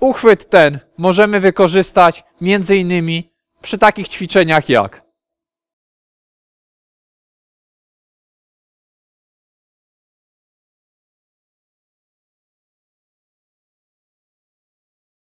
Uchwyt ten możemy wykorzystać m.in. przy takich ćwiczeniach jak